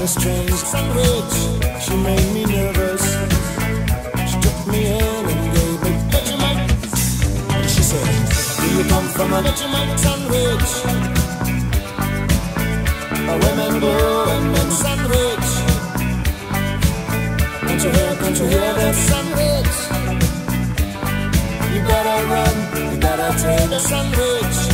a strange sandwich. She made me nervous. She took me in and gave me Vegemite. And she said, do you come from a Vegemite sandwich? A women blue and men sandwich. Can't you hear that sandwich? You gotta run, you gotta take a sandwich.